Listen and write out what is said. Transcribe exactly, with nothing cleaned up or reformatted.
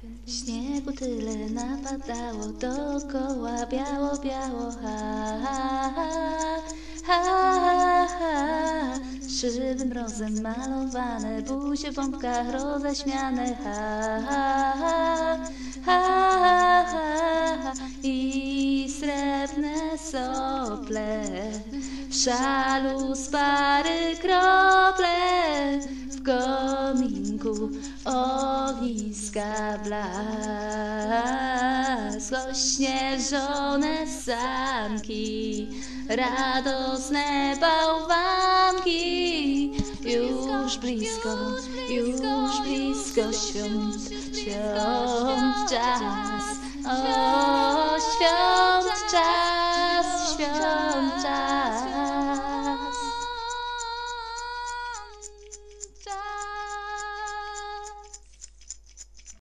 Śniegu tyle napadało dookoła, biało, biało, ha, ha, ha, ha, ha. Szyby mrozem malowane, buzie w bombkach roześmiane, ha, ha, ha, ha, ha, ha. I srebrne sople, w szalu z pary krople, w kominku ogniska blask. Ośnieżone sanki, radosne bałwanki. Już blisko, już blisko świąt, świąt czas, o świąt czas.